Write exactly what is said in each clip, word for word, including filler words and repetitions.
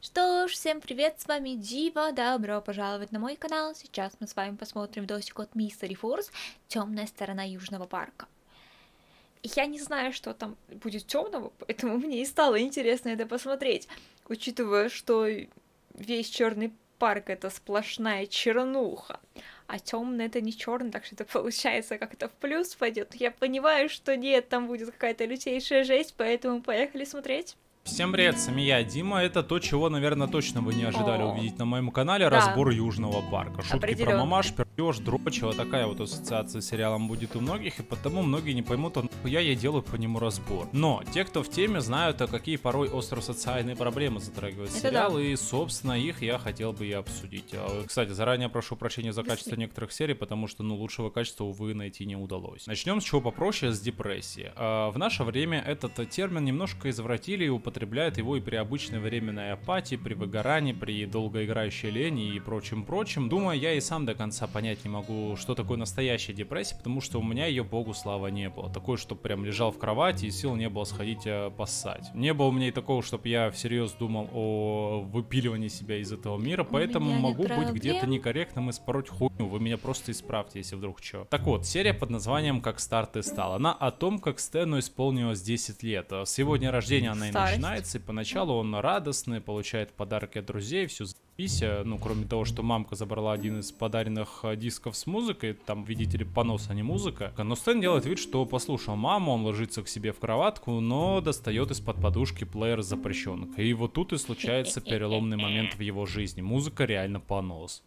Что ж, всем привет, с вами Дива, добро пожаловать на мой канал. Сейчас мы с вами посмотрим видосик от Mystery Force «Темная сторона Южного парка». Я не знаю, что там будет темного, поэтому мне и стало интересно это посмотреть, учитывая, что весь черный парк это сплошная чернуха, а темный это не черный, так что это получается как-то в плюс пойдет. Я понимаю, что нет, там будет какая-то лютейшая жесть, поэтому поехали смотреть. Всем привет, с вами я, Дима. Это то, чего, наверное, точно вы не ожидали О, увидеть на моем канале. да. Разбор Южного парка. Шутки про мамаш, пердеж, дрочь. Вот такая вот ассоциация с сериалом будет у многих, и потому многие не поймут, а нахуя я делаю по нему разбор. Но те, кто в теме, знают, а какие порой остросоциальные проблемы затрагивает Это сериал, да. и, собственно, их я хотел бы и обсудить. Кстати, заранее прошу прощения за качество некоторых серий, потому что, ну, лучшего качества, увы, найти не удалось. Начнем с чего попроще, с депрессии. В наше время этот термин немножко извратили и употребляют его и при обычной временной апатии, при выгорании, при долгоиграющей лени и прочим-прочим. Думаю, я и сам до конца понять не могу, что такое настоящая депрессия, потому что у меня ее, богу слава, не было. Такое, что прям лежал в кровати и сил не было сходить а, поссать. Не было у меня и такого, чтобы я всерьез думал о выпиливании себя из этого мира, поэтому могу быть где-то некорректным и спороть хуйню. Вы меня просто исправьте, если вдруг что. Так вот, серия под названием «Как Старт и стал». Она о том, как Стэну исполнилось десять лет. С его дня рождения она и Старость. начинается, и поначалу он радостный, получает подарки от друзей, все заебись. Ну, кроме того, что мамка забрала один из подаренных дисков с музыкой, там, видите ли, понос, а не музыка. Но Стэн делает вид, что послушал маму, он ложится к себе в кроватку, но достает из-под подушки плеер с запрещенкой. И вот тут и случается переломный момент в его жизни. Музыка реально понос.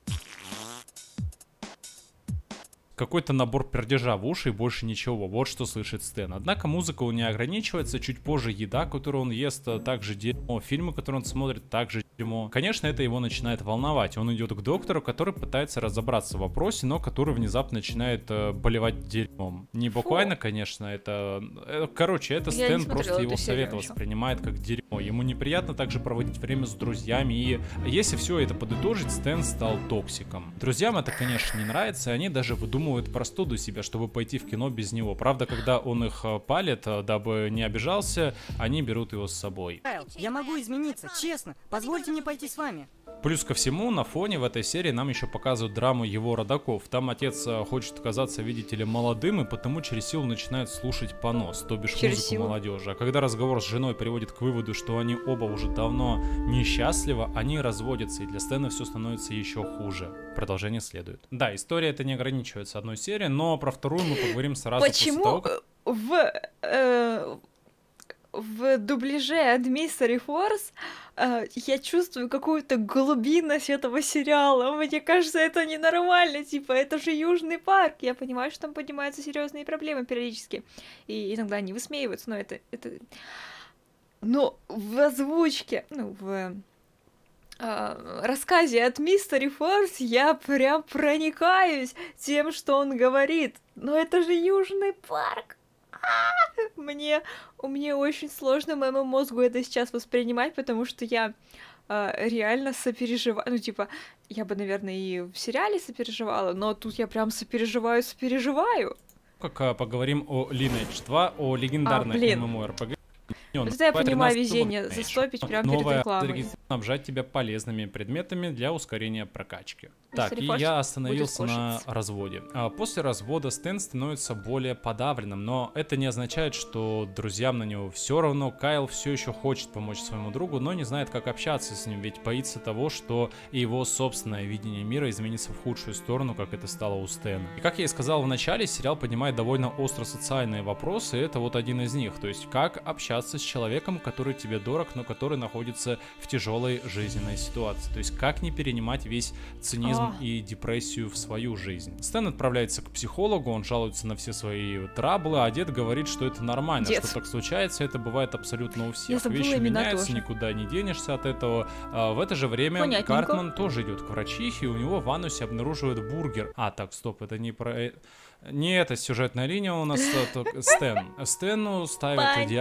Какой-то набор пердежа в уши и больше ничего, вот что слышит Стэн. Однако музыка у него не ограничивается, чуть позже еда, которую он ест, также дерьмо, фильмы, которые он смотрит, также дерьмо. Конечно, это его начинает волновать, он идет к доктору, который пытается разобраться в вопросе, но который внезапно начинает э, болевать дерьмом. Не буквально, конечно, это... э, короче, это Я Стэн просто его совет еще. воспринимает как дерьмо. Ему неприятно также проводить время с друзьями, и если все это подытожить, Стэн стал токсиком. Друзьям это, конечно, не нравится, и они даже выдумывают простуду себе, чтобы пойти в кино без него. Правда, когда он их палит, дабы не обижался, они берут его с собой. Кайл, я могу измениться, честно. Позвольте мне пойти с вами. Плюс ко всему, на фоне в этой серии нам еще показывают драму его родаков. Там отец хочет казаться, видите ли, молодым, и потому через силу начинает слушать понос, то бишь Через музыку силу. молодежи. А когда разговор с женой приводит к выводу, что они оба уже давно несчастливы, они разводятся, и для Стэна все становится еще хуже. Продолжение следует. Да, история это не ограничивается одной серией, но про вторую мы поговорим сразу Почему после того, как... в, э, в дубляже от Mystery Force э, я чувствую какую-то глубинность этого сериала? Мне кажется, это ненормально, типа, это же Южный парк. Я понимаю, что там поднимаются серьезные проблемы периодически, и иногда они высмеиваются, но это... это... Но в озвучке, ну, в... рассказе от Mystery Force я прям проникаюсь тем, что он говорит. Но это же Южный парк. А-а-а! Мне, мне очень сложно моему мозгу это сейчас воспринимать, потому что я э, реально сопереживаю. Ну, типа, я бы, наверное, и в сериале сопереживала, но тут я прям сопереживаю-сопереживаю. как а, поговорим о Lineage два, о легендарной А, MMORPG. Вот это я понимаю везение застопить прямо перед Новая рекламой. снабжать тебя полезными предметами для ускорения прокачки. Так, и Refresh я остановился будет на кушать. разводе. А после развода Стэн становится более подавленным, но это не означает, что друзьям на него все равно. Кайл все еще хочет помочь своему другу, но не знает, как общаться с ним, ведь боится того, что его собственное видение мира изменится в худшую сторону, как это стало у Стэна. И как я и сказал в начале, сериал поднимает довольно остро социальные вопросы, и это вот один из них. То есть, как общаться с человеком, который тебе дорог, но который находится в тяжелой жизненной ситуации. То есть, как не перенимать весь цинизм О. и депрессию в свою жизнь. Стэн отправляется к психологу, он жалуется на все свои траблы, а дед говорит, что это нормально, Дед. что так случается, это бывает абсолютно у Я всех. забыла Вещи имена меняются, тоже. никуда не денешься от этого. А в это же время Понятненько. Картман тоже идет к врачихе, и у него в анусе обнаруживают бургер. А, так, стоп, это не про... Не эта сюжетная линия у нас, а, только Стэн. Стэну ставят Панчи. диагноз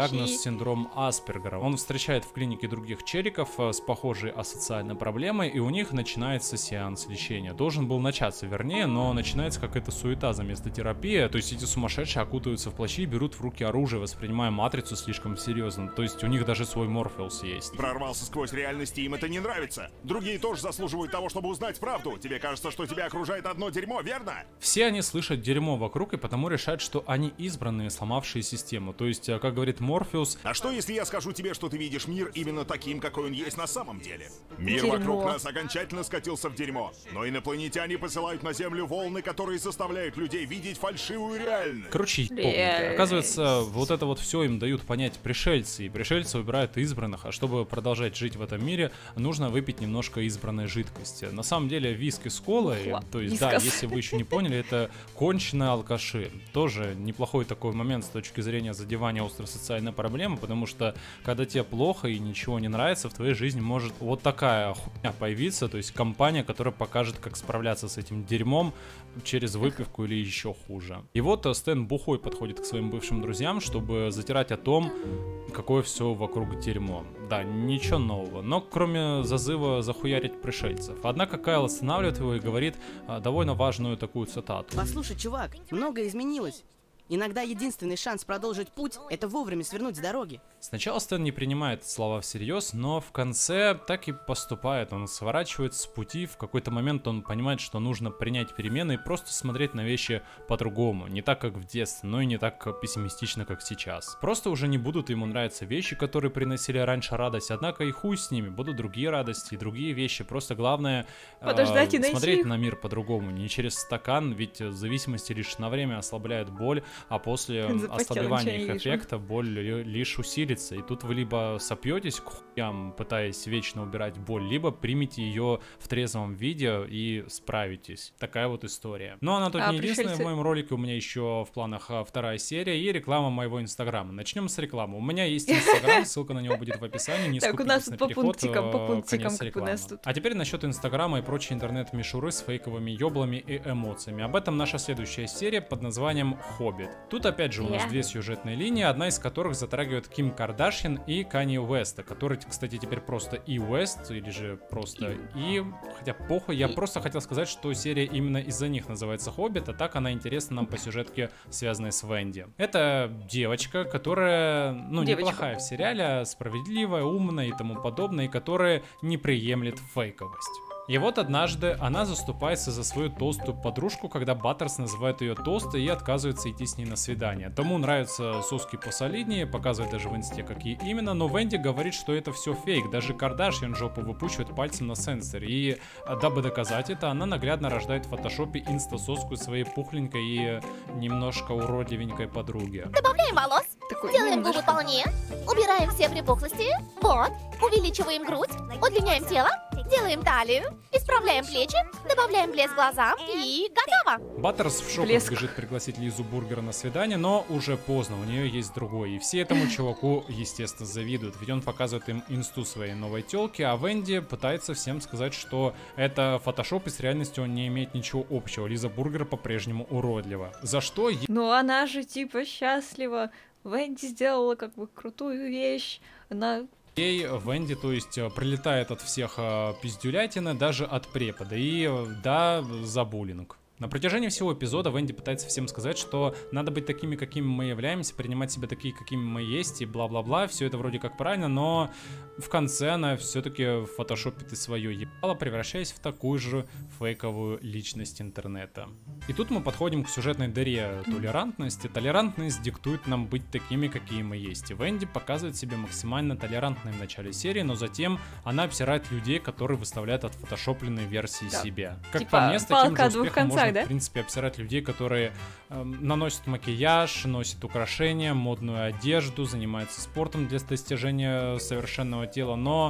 синдром Аспергера. Он встречает в клинике других челиков с похожей асоциальной проблемой, и у них начинается сеанс лечения. Должен был начаться, вернее, но начинается какая-то суета за место терапии. То есть эти сумасшедшие окутываются в плащи и берут в руки оружие, воспринимая матрицу слишком серьезно. То есть у них даже свой Морфеус есть. Прорвался сквозь реальность, и им это не нравится. Другие тоже заслуживают того, чтобы узнать правду. Тебе кажется, что тебя окружает одно дерьмо, верно? Все они слышат дерьмо вокруг и потому решают, что они избранные, сломавшие систему. То есть, как говорит Морфеус... А что, если я скажу тебе, что ты видишь мир именно таким, какой он есть на самом деле? Мир Дерьмо. вокруг нас окончательно скатился в дерьмо. Но инопланетяне посылают на Землю волны, которые заставляют людей видеть фальшивую реальность. Короче, Реальность. оказывается, вот это вот все им дают понять пришельцы, и пришельцы выбирают избранных, а чтобы продолжать жить в этом мире, нужно выпить немножко избранной жидкости. На самом деле виски с колой, Ла- то есть, вискас. да, если вы еще не поняли, это конченые алкаши. Тоже неплохой такой момент с точки зрения задевания острой социальной проблемы, потому что когда тебе плохо и ничего не нравится, в твоей жизни может вот такая хуйня появиться, то есть компания, которая покажет, как справляться с этим дерьмом через выпивку или еще хуже. И вот э, Стэн бухой подходит к своим бывшим друзьям, чтобы затирать о том, какое все вокруг дерьмо. Да, ничего нового, но кроме зазыва захуярить пришельцев. Однако Кайл останавливает его и говорит э, довольно важную такую цитату. Послушай, чувак, многое изменилось. Иногда единственный шанс продолжить путь — это вовремя свернуть с дороги. Сначала Стэн не принимает слова всерьез, но в конце так и поступает. Он сворачивает с пути, в какой-то момент он понимает, что нужно принять перемены и просто смотреть на вещи по-другому. Не так, как в детстве, но и не так пессимистично, как сейчас. Просто уже не будут ему нравиться вещи, которые приносили раньше радость, однако и хуй с ними, будут другие радости и другие вещи. Просто главное Подождать и э, найти смотреть их. на мир по-другому, не через стакан, ведь зависимости лишь на время ослабляют боль, а после Запотела, ослабевания ничего их не вижу. эффекта боль ли- лишь усилится. И тут вы либо сопьетесь к хуям, пытаясь вечно убирать боль, либо примите ее в трезвом виде и справитесь. Такая вот история. Но она тут А не единственная. пришельцы- В моем ролике у меня еще в планах а, вторая серия и реклама моего инстаграма. Начнем с рекламы. У меня есть инстаграм, ссылка на него будет в описании. Не Так, у нас скупитесь на по переход, пунктикам, по э, пунктикам, конец как у рекламы. нас тут. А теперь насчет инстаграма и прочей интернет-мишуры с фейковыми ёблами и эмоциями. Об этом наша следующая серия под названием «Хоббит». Тут опять же у нас Yeah. две сюжетные линии, одна из которых затрагивает Ким Кардашьян и Канье Уэста, который, кстати, теперь просто И Уэст, или же просто И. Хотя похуй, я И. просто хотел сказать, что серия именно из-за них называется «Хоббит», а так она интересна нам по сюжетке, связанной с Венди. Это девочка, которая, ну, Девочка. неплохая в сериале, справедливая, умная и тому подобное, и которая не приемлет фейковость. И вот однажды она заступается за свою толстую подружку, когда Баттерс называет ее толстой и отказывается идти с ней на свидание. Тому нравятся соски посолиднее, показывает даже в инсте, какие именно, но Венди говорит, что это все фейк. Даже Кардашьян жопу выпучивает пальцем на сенсоре. И а, дабы доказать это, она наглядно рождает в фотошопе инста-соску своей пухленькой и немножко уродливенькой подруги. Добавляем волос, Такой делаем губы немножко. полнее, убираем все припухлости, вот, увеличиваем грудь, удлиняем тело, делаем талию, исправляем плечи, добавляем блеск глазам и готово. Баттерс в шоке Блеск. бежит пригласить Лизу Бургера на свидание, но уже поздно, у нее есть другой. И все этому чуваку, естественно, завидуют, ведь он показывает им инсту своей новой телки, а Венди пытается всем сказать, что это фотошоп и с реальностью он не имеет ничего общего. Лиза Бургер по-прежнему уродлива. За что е- Ну она же типа счастлива. Венди сделала как бы крутую вещь. Она ей Венди, то есть, э, прилетает от всех э, пиздюлятины, даже от препода. И э, да, за буллинг. На протяжении всего эпизода Венди пытается всем сказать, что надо быть такими, какими мы являемся, принимать себя такие, какими мы есть, и бла-бла-бла. Все это вроде как правильно, но в конце она все-таки фотошопит и свое ебало, превращаясь в такую же фейковую личность интернета. И тут мы подходим к сюжетной дыре толерантности. Толерантность диктует нам быть такими, какие мы есть. И Венди показывает себя максимально толерантной в начале серии, но затем она обсирает людей, которые выставляют отфотошопленные версии Да. себя. Как Типа по мне, с таким палка о же двух успехом концах, можно, да? в принципе, обсирать людей, которые эм, наносят макияж, носят украшения, модную одежду, занимаются спортом для достижения совершенного тела, но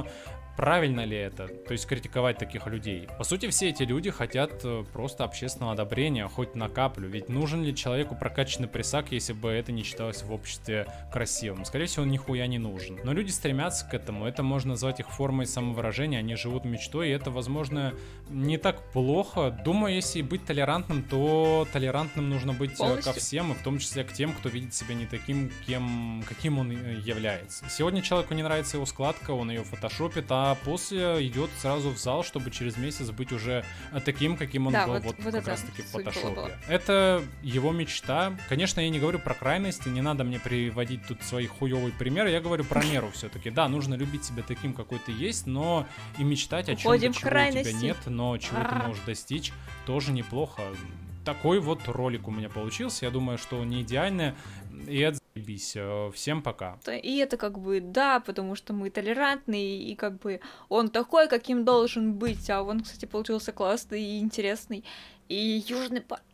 правильно ли это, то есть критиковать таких людей? По сути, все эти люди хотят просто общественного одобрения, хоть на каплю, ведь нужен ли человеку прокачанный прессак, если бы это не считалось в обществе красивым? Скорее всего, он нихуя не нужен. Но люди стремятся к этому, это можно назвать их формой самовыражения, они живут мечтой, и это, возможно, не так плохо. Думаю, если быть толерантным, то толерантным нужно быть Полностью. ко всем, и в том числе к тем, кто видит себя не таким, кем, каким он является. Сегодня человеку не нравится его складка, он ее фотошопит, а после идет сразу в зал, чтобы через месяц быть уже таким, каким он да, был вот, вот, вот как раз таки в фотошопе. Было. Это его мечта. Конечно, я не говорю про крайности, не надо мне приводить тут свои хуёвые примеры, я говорю про меру все-таки. Да, нужно любить себя таким, какой ты есть, но и мечтать о чем-то, чего у тебя нет, но чего ты можешь достичь, тоже неплохо. Такой вот ролик у меня получился. Я думаю, что он не идеальный. И это заебись. Всем пока. И это как бы да, потому что мы толерантные, и как бы он такой, каким должен быть. А он, кстати, получился классный и интересный. И Южный парк.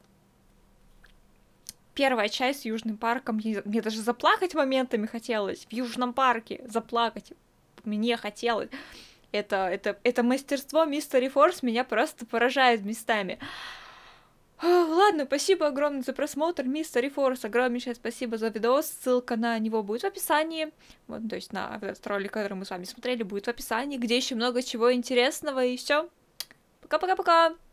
Первая часть с Южным парком. Мне, мне даже заплакать моментами хотелось. В Южном парке заплакать мне хотелось. Это, это, это мастерство Mystery Force меня просто поражает местами. Ладно, спасибо огромное за просмотр, Mystery Force, огромнейшее спасибо за видос, ссылка на него будет в описании, вот, то есть на этот ролик, который мы с вами смотрели, будет в описании, где еще много чего интересного, и все. Пока-пока-пока!